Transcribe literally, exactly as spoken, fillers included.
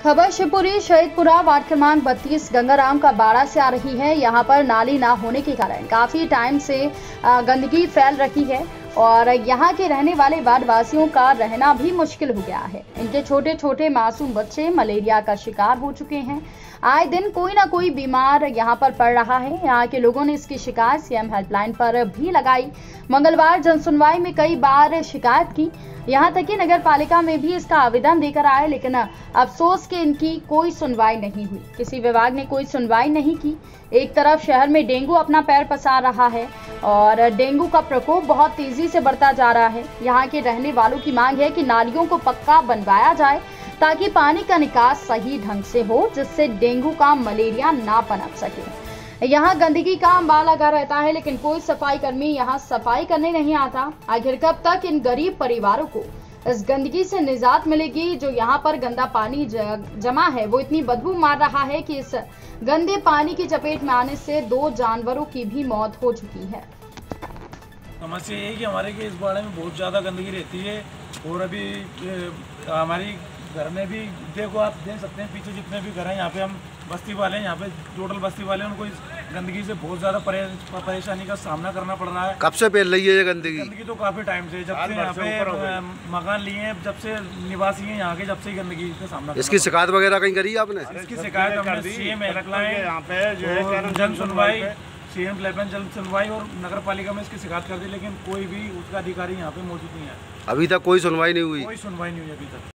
खबर शिवपुरी शहीदपुरा वार्ड क्रमांक बत्तीस गंगाराम का बाड़ा से आ रही है। यहाँ पर नाली ना होने के कारण काफी टाइम से गंदगी फैल रही है और यहाँ के रहने वाले वार्ड वासियों का रहना भी मुश्किल हो गया है। इनके छोटे छोटे मासूम बच्चे मलेरिया का शिकार हो चुके हैं। आए दिन कोई ना कोई बीमार यहाँ पर पड़ रहा है। यहाँ के लोगों ने इसकी शिकायत सीएम हेल्पलाइन पर भी लगाई। मंगलवार जनसुनवाई में कई बार शिकायत की, यहाँ तक कि नगर पालिका में भी इसका आवेदन देकर आए, लेकिन अफसोस कि इनकी कोई सुनवाई नहीं हुई। किसी विभाग ने कोई सुनवाई नहीं की। एक तरफ शहर में डेंगू अपना पैर पसार रहा है और डेंगू का प्रकोप बहुत तेजी से बढ़ता जा रहा है। यहाँ के रहने वालों की मांग है कि नालियों को पक्का बनवाया जाए ताकि पानी का निकास सही ढंग से हो, जिससे डेंगू का मलेरिया ना पनप सके। यहाँ गंदगी का अंबार लगा रहता है, लेकिन कोई सफाई कर्मी यहाँ सफाई करने नहीं आता। आखिर कब तक इन गरीब परिवारों को इस गंदगी से निजात मिलेगी? जो यहाँ पर गंदा पानी जमा है वो इतनी बदबू मार रहा है कि इस गंदे पानी की चपेट में आने से दो जानवरों की भी मौत हो चुकी है। समस्या ये है कि हमारे के इस बाड़े में बहुत ज़्यादा गंदगी रहती है और अभी हमारी घर में भी देखो, आप देख सकते हैं पीछे जितने भी घर हैं, यहाँ पे हम बस्ती वाले हैं, यहाँ पे टोटल बस्ती वाले हैं, उनको इस गंदगी से बहुत ज़्यादा परेशानी का सामना करना पड़ रहा है। कब से फैल रही है ये गंदगी? गंदगी तो काफ़ी टाइम से, जब से यहाँ पे मकान लिए हैं, जब से निवासी हैं यहाँ के, जब से ही गंदगी का सामना। इसकी शिकायत वगैरह कहीं करी आपने? इसकी शिकायत हमने सीएम हेल्पलाइन, जन सुनवाई, सीएम हेल्पलाइन, जन सुनवाई और नगर पालिका में इसकी शिकायत कर दी, लेकिन कोई भी उसका अधिकारी यहाँ पे मौजूद नहीं है। अभी तक कोई सुनवाई नहीं हुई? कोई सुनवाई नहीं हुई अभी तक।